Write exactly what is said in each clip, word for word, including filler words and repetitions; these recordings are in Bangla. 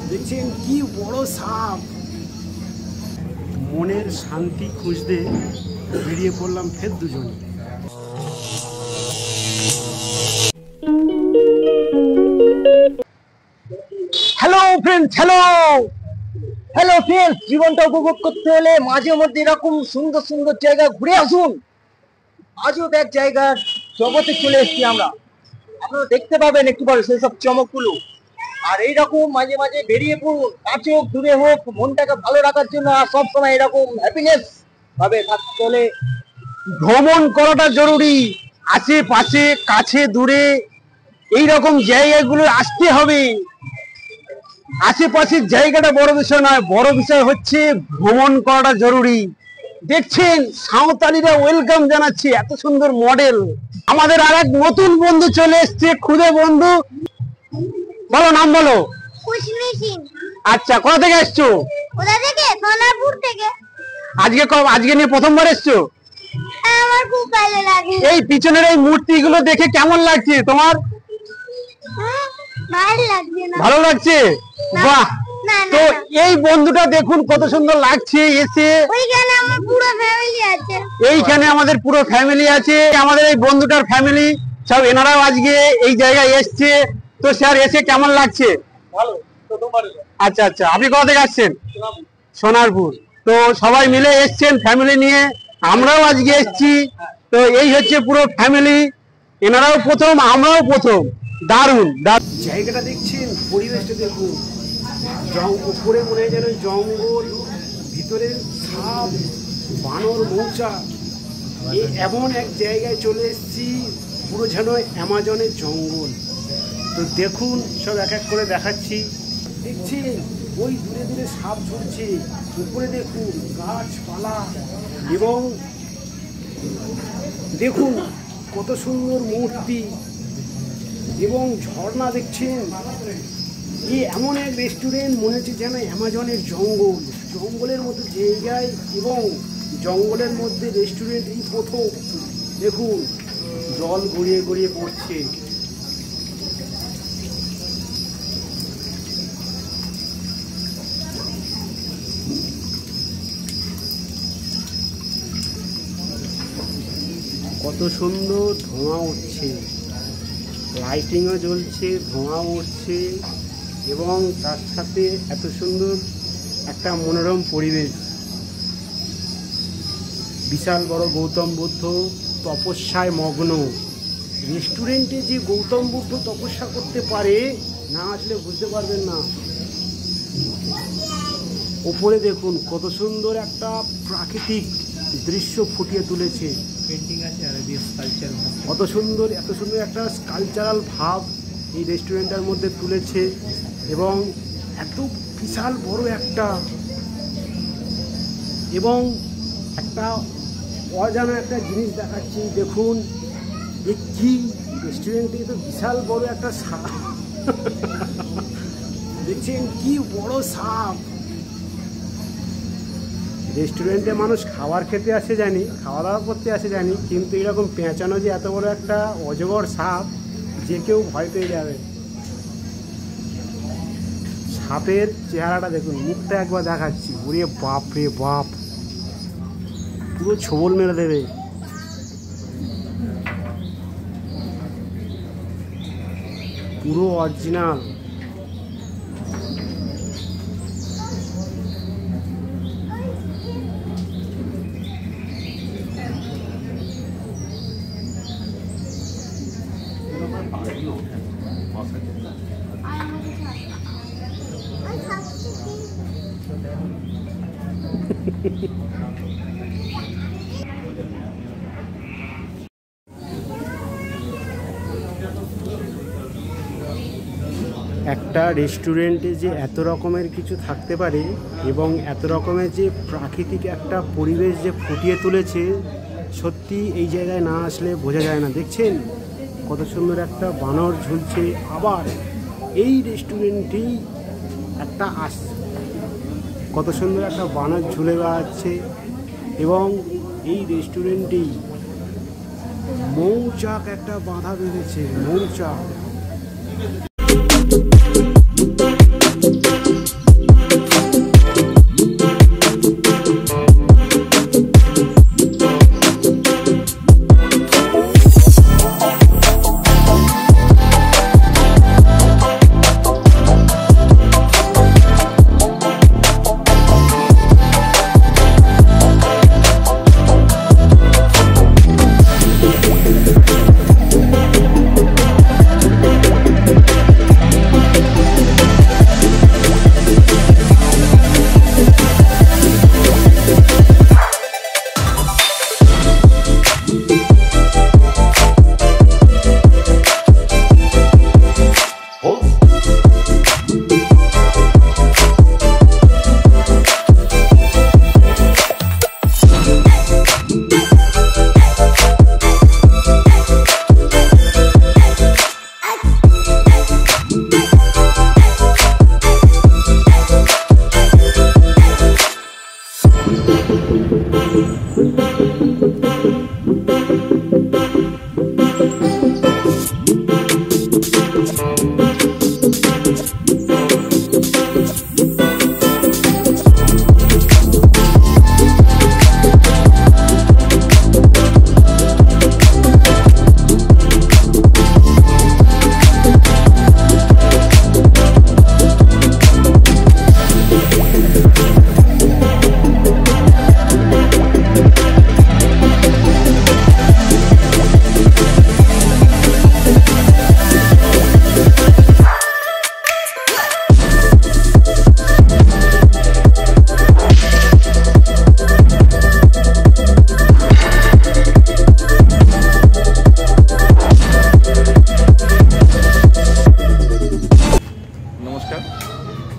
দেখছেন কি বড় সাপ। মনের শান্তি খুঁজতে বেরিয়ে পড়লাম ফের দুজনে। Hello friends, hello hello friends, জীবনটা উপভোগ করতে হলে মাঝে মধ্যে এরকম সুন্দর সুন্দর জায়গা ঘুরে আসুন। আজও এক জায়গার জগতে চলে এসেছি আমরা। আপনারা দেখতে পাবেন একটু পরে সেই সব চমকগুলো। আর এইরকম মাঝে মাঝে বেরিয়ে পড়ুন, কাছে হোক দূরে হোক, মনটাকে ভালো রাখার জন্য। আর সবসময় এরকম হ্যাপিনেস ভাবে থাকতে হলে ভ্রমণ করাটা জরুরি। আশেপাশে কাছে দূরে এইরকম জায়গাগুলো আসতে হবে। আশেপাশের জায়গাটা বড় বিষয় নয়, বড় বিষয় হচ্ছে ভ্রমণ করাটা জরুরি। দেখছেন সাঁওতালিরা ওয়েলকাম জানাচ্ছে, এত সুন্দর মডেল। আমাদের আর এক নতুন বন্ধু চলে এসছে, খুদে বন্ধু। বলো নাম বলো। খুশনি সিং। আচ্ছা, কোথা থেকে এসছো? কোথা থেকে? সোনারপুর থেকে। আজকে আজকে নিয়ে প্রথমবার এসছো? আমার খুব ভালো লাগে। এই পিছনের এই মূর্তিগুলো দেখে কেমন লাগছে তোমার? ভালো লাগছে না? ভালো লাগছে, বাহ। তো এই বন্ধুটা দেখুন কত সুন্দর লাগছে এসে। ওইখানে আমার পুরো ফ্যামিলি আছে। এইখানে আমাদের পুরো ফ্যামিলি আছে। আমাদের এই বন্ধুটার ফ্যামিলি সব এনারাও আজকে এই জায়গায় এসছে। তো স্যার এসে কেমন লাগছে? ভালো। আচ্ছা আচ্ছা, আপনি কোথা থেকে আসছেন? সোনারপুর। তো সবাই মিলে এসছেন ফ্যামিলি নিয়ে, আমরাও আজকে এসছি। তো এই হচ্ছে পুরো ফ্যামিলি। এনারাও প্রথম, আমরাও প্রথম। দারুণ দারুণ জায়গাটা দেখছেন, পরিবেশটা দেখুন। উপরে মনে হয় যেন জঙ্গল, ভিতরে সাপ, বানর, মৌচা। এই এমন এক জায়গায় চলে এসেছি, পুরো যেন অ্যামাজনের জঙ্গল। তো দেখুন, সব এক এক করে দেখাচ্ছি। দেখছেন ওই দূরে দূরে সাপ ঝুলছে, উপরে দেখুন গাছপালা, এবং দেখুন কত সুন্দর মূর্তি এবং ঝর্ণা দেখছেন। এই এমন এক রেস্টুরেন্ট, মনে হচ্ছে যেন অ্যামাজনের জঙ্গল, জঙ্গলের মতো জায়গায় এবং জঙ্গলের মধ্যে রেস্টুরেন্ট এই প্রথম। দেখুন জল গড়িয়ে গড়িয়ে পড়ছে। কত সুন্দর ধোঁয়া উঠছে, লাইটিংও জ্বলছে, ধোঁয়া উঠছে, এবং তার সাথে এত সুন্দর একটা মনোরম পরিবেশ। বিশাল বড় গৌতম বুদ্ধ তপস্যায় মগ্ন। রেস্টুরেন্টে যে গৌতম বুদ্ধ তপস্যা করতে পারে, না আসলে বুঝতে পারবেন না। ওপরে দেখুন কত সুন্দর একটা প্রাকৃতিক দৃশ্য ফুটিয়ে তুলেছে। পেন্টিং আছে আর স্কালচার, কত সুন্দর, এত সুন্দর একটা কালচারাল ভাব এই রেস্টুরেন্টের মধ্যে তুলেছে। এবং এত বিশাল বড় একটা, এবং একটা অজানা একটা জিনিস দেখাচ্ছি। দেখুন এ কি রেস্টুরেন্টে, তো বিশাল বড় একটা সাপ। দেখছেন কি বড় সাপ। রেস্টুরেন্টে মানুষ খাবার খেতে আসে জানি, খাওয়া দাওয়া করতে আসে জানি, কিন্তু এরকম পেঁচানো যে এত বড় একটা অজগর সাপ, যে কেউ ভয় পেয়ে যাবে। সাপের চেহারাটা দেখুন, মুখটা একবার দেখাচ্ছি। ওরে বাপ রে বাপ, পুরো ছোবল মেরে দেবে। পুরো অরিজিনাল। একটা রেস্টুরেন্টে যে এত রকমের কিছু থাকতে পারে, এবং এত রকমের যে প্রাকৃতিক একটা পরিবেশ যে ফুটিয়ে তুলেছে, সত্যি এই জায়গায় না আসলে বোঝা যায় না। দেখছেন কত সুন্দর একটা বানর ঝুলছে। আবার এই রেস্টুরেন্টেই একটা আস কত সুন্দর একটা বানর ঝুলে বেড়াচ্ছে। এবং এই রেস্টুরেন্টেই মৌচাক একটা বাঁধা বেঁধেছে, মৌচাক।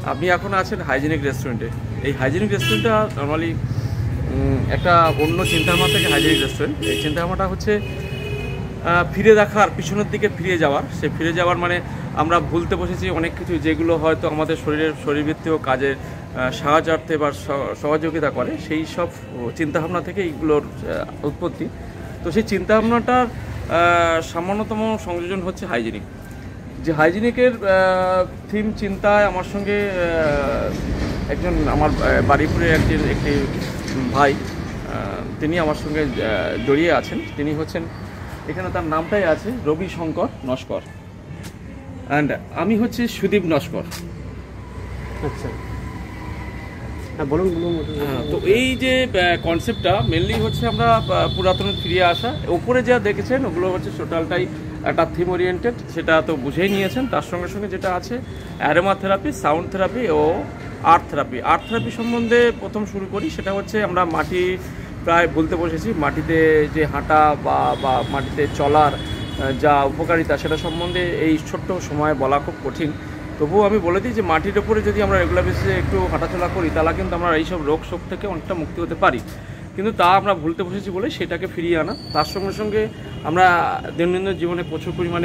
আপনি এখন আছেন হাইজেনিক রেস্টুরেন্টে। এই হাইজেনিক রেস্টুরেন্টটা নর্মালি একটা অন্য চিন্তাভাবনা থেকে হাইজেনিক রেস্টুরেন্ট। এই চিন্তাভাবনাটা হচ্ছে ফিরে দেখার, পিছনের দিকে ফিরে যাওয়ার। সে ফিরে যাওয়ার মানে আমরা ভুলতে বসেছি অনেক কিছু, যেগুলো হয়তো আমাদের শরীরের শরীরবৃত্তীয় কাজের সাহায্যার্থে বা সহযোগিতা করে, সেই সব চিন্তাভাবনা থেকে এইগুলোর উৎপত্তি। তো সেই চিন্তাভাবনাটার সামান্যতম সংযোজন হচ্ছে হাইজেনিক। যে হাইজেনিকের থিম চিন্তায় আমার সঙ্গে একজন আমার বাড়িপুরে একজন একটি ভাই, তিনি আমার সঙ্গে জড়িয়ে আছেন। তিনি হচ্ছেন, এখানে তার নামটাই আছে, রবি শঙ্কর নস্কর, অ্যান্ড আমি হচ্ছি সুদীপ নস্কর। আচ্ছা, হ্যাঁ বলুন বলুন। হ্যাঁ, তো এই যে কনসেপ্টটা মেনলি হচ্ছে আমরা পুরাতন ফিরিয়ে আসা। ওপরে যা দেখেছেন ওগুলো হচ্ছে টোটালটাই একটা থিম ওরিয়েন্টেড, সেটা তো বুঝেই নিয়েছেন। তার সঙ্গে সঙ্গে যেটা আছে অ্যারোমা থেরাপি, সাউন্ড থেরাপি ও আর্ট থেরাপি। আর্ট থেরাপি সম্বন্ধে প্রথম শুরু করি। সেটা হচ্ছে আমরা মাটি প্রায় বলতে বসেছি, মাটিতে যে হাঁটা বা বা মাটিতে চলার যা উপকারিতা সেটা সম্বন্ধে এই ছোট্ট সময়ে বলা খুব কঠিন। তবুও আমি বলে দিই যে মাটির ওপরে যদি আমরা রেগুলার বেসিসে একটু হাঁটাচলা করি, তাহলে কিন্তু আমরা এইসব রোগ শোক থেকে অনেকটা মুক্তি হতে পারি। কিন্তু তা আমরা ভুলতে বসেছি বলে সেটাকে ফিরিয়ে আনা। তার সঙ্গে সঙ্গে আমরা দৈনন্দিন জীবনে প্রচুর পরিমাণে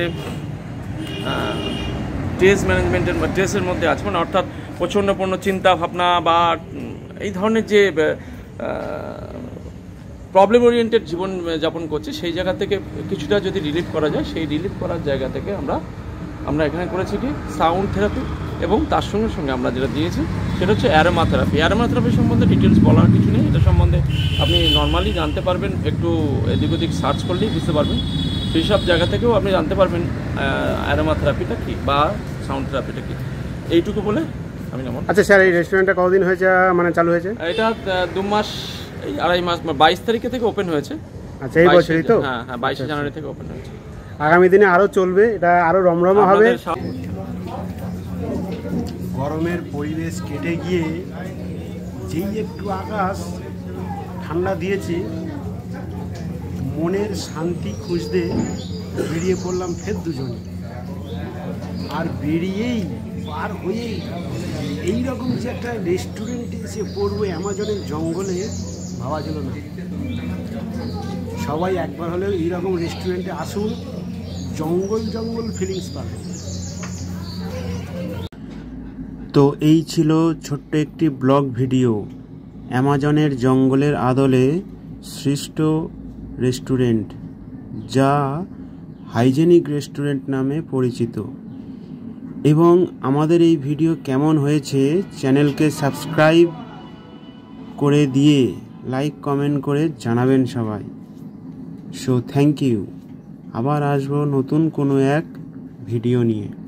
স্ট্রেস ম্যানেজমেন্টের বা স্ট্রেসের মধ্যে আছে, মানে অর্থাৎ প্রচণ্ডপূর্ণ চিন্তা ভাবনা বা এই ধরনের যে প্রবলেম ওরিয়েন্টেড জীবন যাপন করছি, সেই জায়গা থেকে কিছুটা যদি রিলিফ করা যায়, সেই রিলিফ করার জায়গা থেকে আমরা আমরা এখানে করেছি কি সাউন্ড থেরাপি, এবং তার সঙ্গে সঙ্গে আমরা যেটা দিয়েছি সেটা হচ্ছে অ্যারোমা থেরাপি। অ্যারোমা থেরাপি সম্বন্ধে ডিটেলস বলার কিছু নেই, এটা সম্বন্ধে আপনি নর্মালি জানতে পারবেন, একটু এদিক ওদিক সার্চ করলেই বুঝতে পারবেন। সেই সব জায়গা থেকেও আপনি জানতে পারবেন অ্যারোমা থেরাপিটা কী বা সাউন্ড থেরাপিটা কী। এইটুকু বলে আমি নাম। আচ্ছা স্যার, এই রেস্টুরেন্টটা কতদিন হয়েছে মানে চালু হয়েছে? এটা দু মাস, এই আড়াই মাস, বাইশ তারিখে থেকে ওপেন হয়েছে। আচ্ছা, এই বছরই তো? হ্যাঁ হ্যাঁ, বাইশে জানুয়ারি থেকে ওপেন হয়েছে। আগামী দিনে আরও চলবে, এটা আরও রমরমা হবে। গরমের পরিবেশ কেটে গিয়ে যেই একটু আকাশ ঠান্ডা দিয়েছে, মনের শান্তি খুঁজতে বেরিয়ে পড়লাম ফের দুজনে। আর বেরিয়েই পার হয়েই এইরকম যে একটা রেস্টুরেন্টে এসে পড়বো অ্যামাজনের জঙ্গলে, ভাবা ছিল না। সবাই একবার হলেও এইরকম রেস্টুরেন্টে আসুন, জঙ্গল জঙ্গল ফিলিংস পাবেন। তো এই ছিল ছোট্ট একটি ব্লগ ভিডিও অ্যামাজনের জঙ্গলের আদলে সৃষ্ট রেস্টুরেন্ট, যা হাইজেনিক রেস্টুরেন্ট নামে পরিচিত। এবং আমাদের এই ভিডিও কেমন হয়েছে চ্যানেলকে সাবস্ক্রাইব করে দিয়ে লাইক কমেন্ট করে জানাবেন সবাই। So thank you. আবার আসবো নতুন কোনো এক ভিডিও নিয়ে।